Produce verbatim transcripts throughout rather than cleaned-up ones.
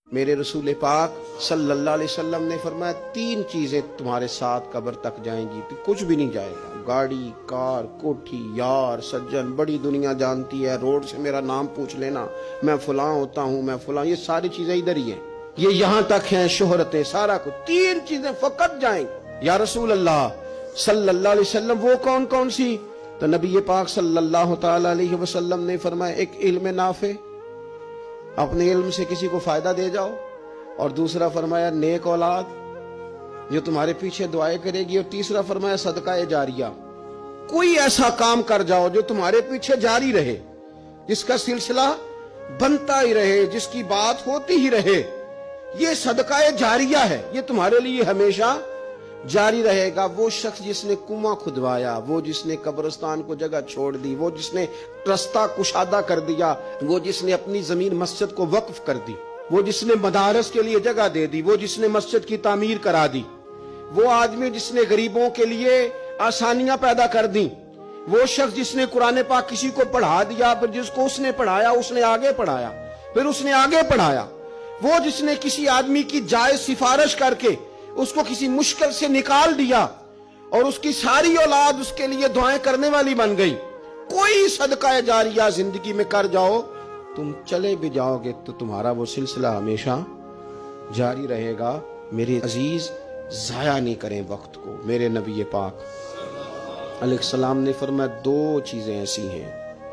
میرے رسول پاک صلی اللہ علیہ وسلم نے فرمایا تین چیزیں تمہارے ساتھ قبر تک جائیں گی، تو کچھ بھی نہیں جائے گا۔ گاڑی، کار، کوٹھی، یار، سجن، بڑی دنیا جانتی ہے، روڈ سے میرا نام پوچھ لینا، میں فلاں ہوتا ہوں، میں فلاں، یہ ساری چیزیں ادھر ہی ہیں، یہ یہاں تک ہیں، شہرتیں، سارا کچھ، تین چیزیں فقط جائیں گی۔ یا رسول اللہ صلی اللہ علیہ وسلم وہ کون کون سی؟ تو نبی پاک صلی اللہ تعالی علیہ وسلم نے فرمایا ایک علم نافع، اپنے علم سے کسی کو فائدہ دے جاؤ، اور دوسرا فرمایا نیک اولاد جو تمہارے پیچھے دعائیں کرے گی، اور تیسرا فرمایا صدقہ جاریہ، کوئی ایسا کام کر جاؤ جو تمہارے پیچھے جاری رہے، جس کا سلسلہ بنتا ہی رہے، جس کی بات ہوتی ہی رہے، یہ صدقہ جاریہ ہے، یہ تمہارے لیے ہمیشہ جاری رہے گا۔ وہ شخص جس نے کنواں کھدوایا، وہ جس نے قبرستان کو جگہ چھوڑ دی، وہ جس نے رستہ کشادہ کر دیا، وہ جس نے اپنی زمین مسجد کو وقف کر دی، وہ جس نے مدارس کے لیے جگہ دے دی، وہ جس نے مسجد کی تعمیر کرا دی، وہ آدمی جس نے غریبوں کے لیے آسانیاں پیدا کر دیں، وہ شخص جس نے قرآن پاک کسی کو پڑھا دیا، پھر جس کو اس نے پڑھایا اس نے آگے پڑھایا، پھر اس نے آگے پڑھایا، وہ جس نے کسی آدمی کی جائز سفارش کر کے اس کو کسی مشکل سے نکال دیا اور اس کی ساری اولاد اس کے لیے دعائیں کرنے والی بن گئی۔ کوئی صدقہ جاریہ زندگی میں کر جاؤ، تم چلے بھی جاؤ گے تو تمہارا وہ سلسلہ ہمیشہ جاری رہے گا۔ میرے عزیز، ضائع نہیں کریں وقت کو۔ میرے نبی پاک علیہ السلام نے فرمایا دو چیزیں ایسی ہیں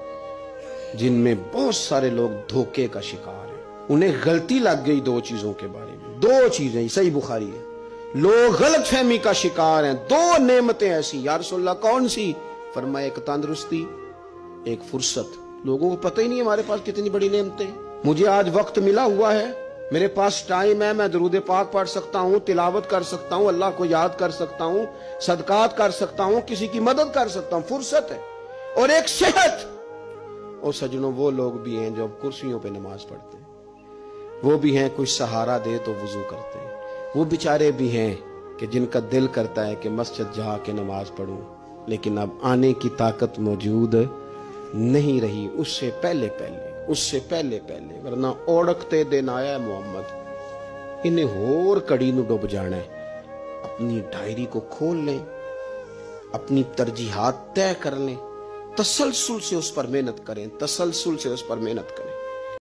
جن میں بہت سارے لوگ دھوکے کا شکار ہیں، انہیں غلطی لگ گئی دو چیزوں کے بارے میں، دو چیزیں، صحیح بخاری ہے، لوگ غلط فہمی کا شکار ہیں، دو نعمتیں ایسی۔ یا رسول اللہ کون سی؟ فرمایا ایک تندرستی، ایک فرصت۔ لوگوں کو پتہ ہی نہیں ہمارے پاس کتنی بڑی نعمتیں۔ مجھے آج وقت ملا ہوا ہے، میرے پاس ٹائم ہے، میں درود پاک پڑھ سکتا ہوں، تلاوت کر سکتا ہوں، اللہ کو یاد کر سکتا ہوں، صدقات کر سکتا ہوں، کسی کی مدد کر سکتا ہوں، فرصت ہے، اور ایک صحت۔ اور سجنوں وہ لوگ بھی ہیں جو اب کرسیوں پہ نماز پڑھتے ہیں، وہ بھی ہیں کوئی سہارا دے تو وضو کرتے ہیں، وہ بیچارے بھی ہیں کہ جن کا دل کرتا ہے کہ مسجد جا کے نماز پڑھوں، لیکن اب آنے کی طاقت موجود نہیں رہی، اس سے پہلے پہلے اس سے پہلے پہلے ورنہ اوڑکتے دن آیا محمد، انہیں ہور کڑی نو ڈوب جانا ہے۔ اپنی ڈائری کو کھول لیں، اپنی ترجیحات طے کر لیں، تسلسل سے اس پر محنت کریں، تسلسل سے اس پر محنت کریں۔